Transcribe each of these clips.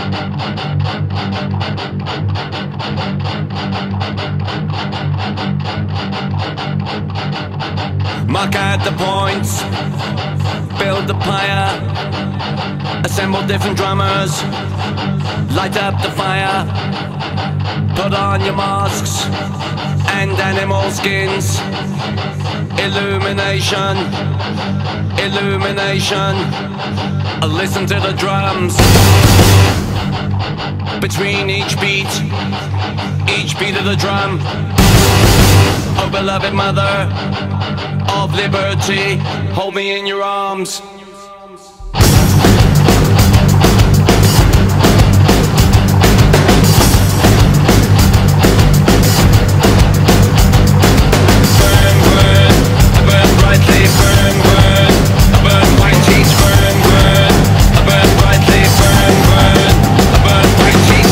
Mark out the points, build the pyre, assemble different drummers, light up the fire, put on your masks and animal skins. Illumination, illumination, listen to the drums. Between each beat of the drum. Oh beloved mother of liberty, hold me in your arms. Burn, burn, burn brightly, burn, burn, burn white teeth, burn, burn, burn brightly, burn, burn, burn white teeth.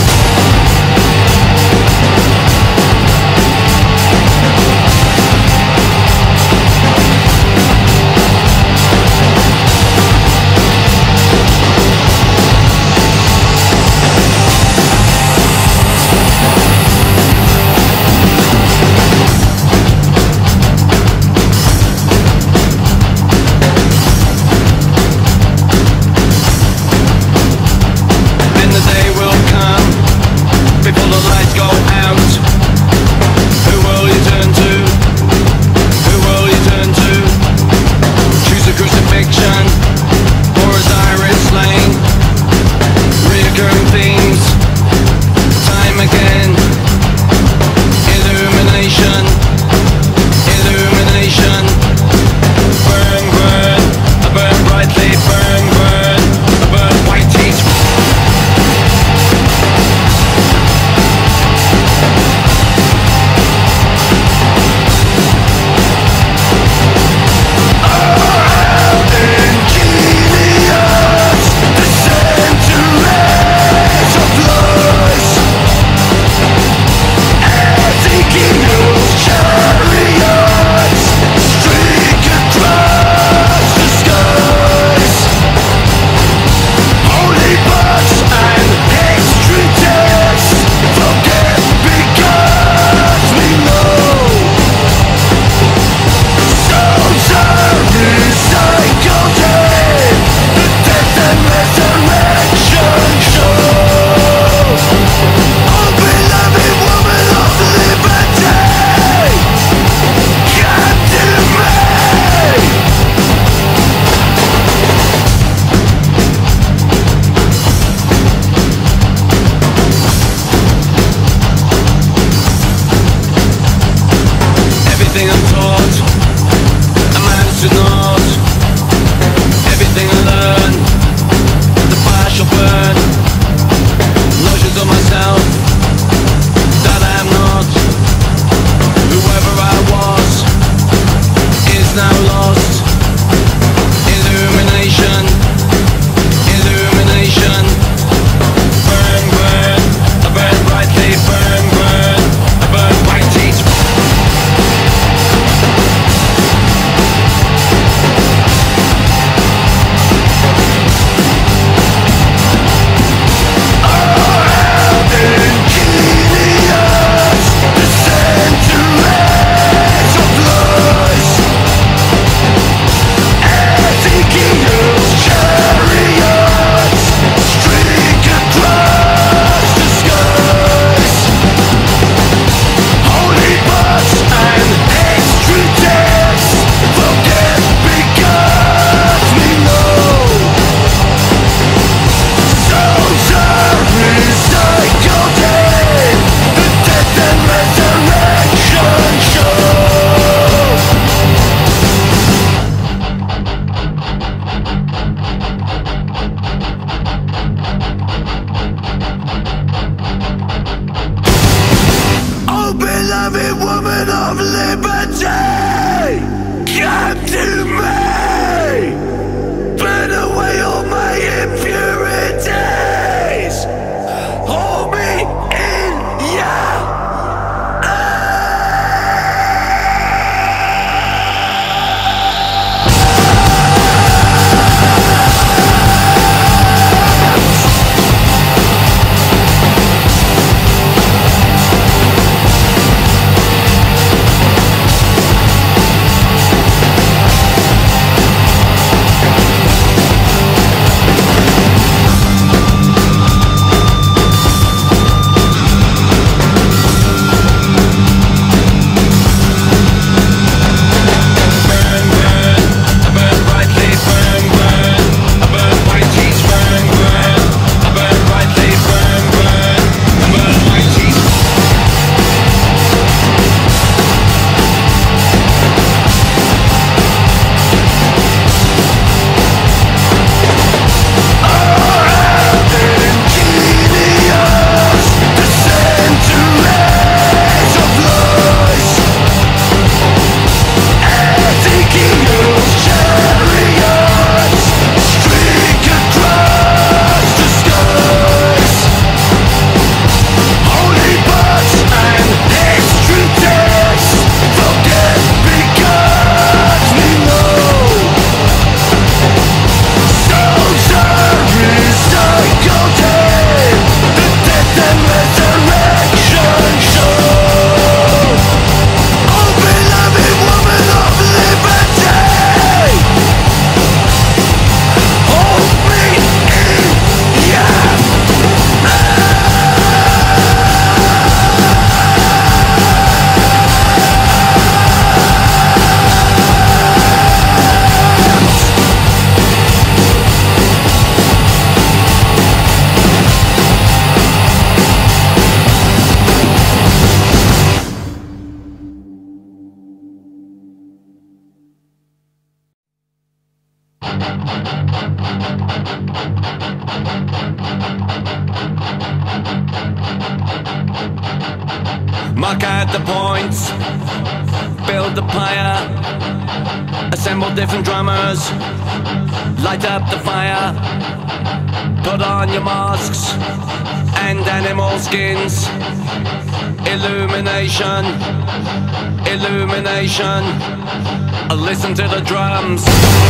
Mark out the points, build the pyre, assemble different drummers, light up the fire, put on your masks and animal skins. Illumination, illumination, listen to the drums.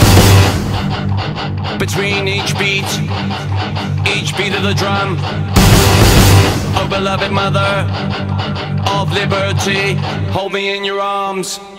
Between each beat of the drum. Oh beloved mother of liberty, hold me in your arms.